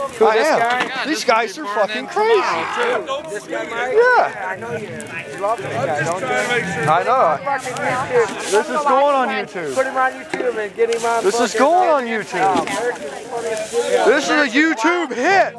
Who, this guy? These guys are fucking crazy. This guy, Mike? Yeah. I know you. You love this guy, don't you? I know. This is going on YouTube. Put him on YouTube and get him on. This is going on YouTube. This is a YouTube hit.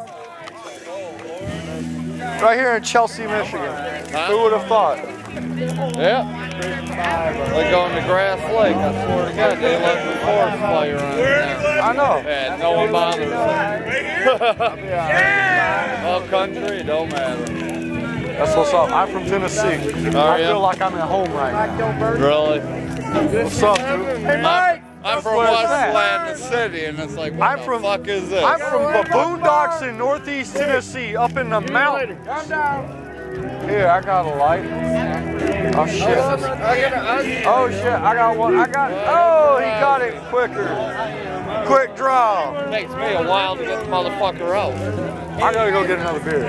Right here in Chelsea, Michigan. Who would have thought? Yeah. Like going to Grass Lake, I swear to God, they let the forest play around there. I know. Yeah, no one bothers them. Well, country, don't matter. That's what's up. I'm from Tennessee. I feel like I'm at home right now. Really? What's up, dude? Hey, Mike. I'm from Westland City, and it's like, what the fuck is this? I'm from the boondocks in northeast Tennessee, up in the mountains. Calm down. Here, I got a light. Oh shit. Oh shit, I got one. Oh, he got it quicker. Quick draw. It takes me a while to get the motherfucker out. I gotta go get another beer.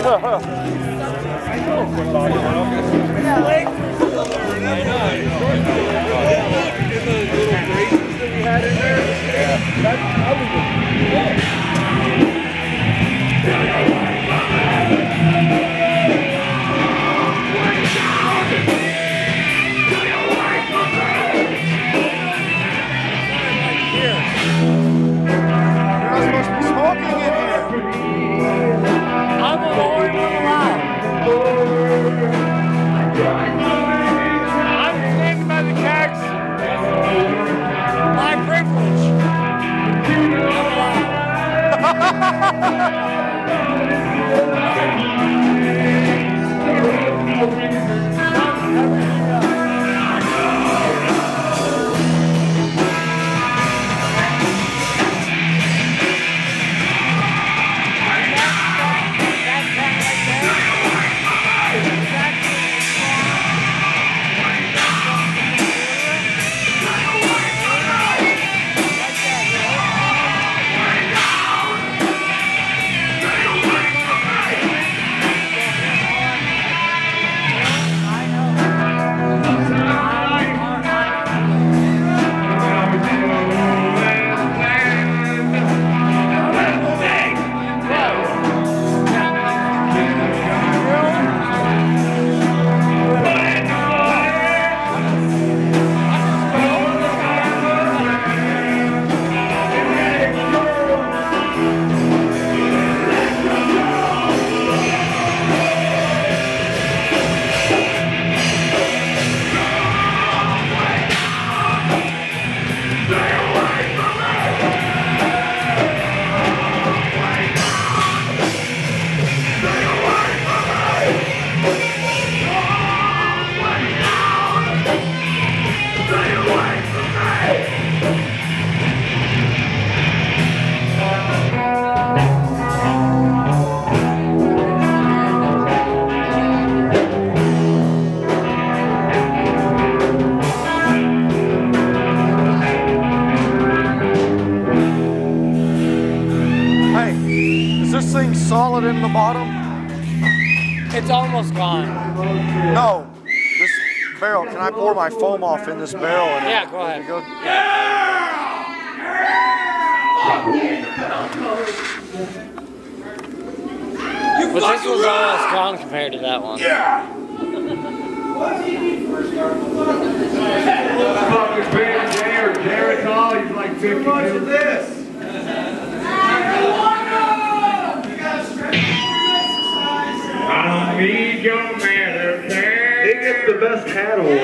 Solid in the bottom? It's almost gone. No. This barrel, can I pour my foam off in this barrel? And yeah, go ahead. Go? But this was almost gone compared to that one. Yeah! Fucking big Jared Hall, he's like 50. How much is this? Me, young man, okay? He gets the best hat award.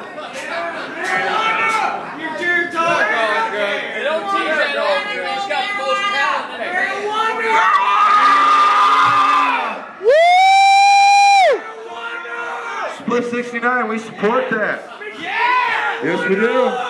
You're too tall. They don't teach that anything. He's got the most talent in it. Woo! Split 69, we support that. Yeah! Yes, we do.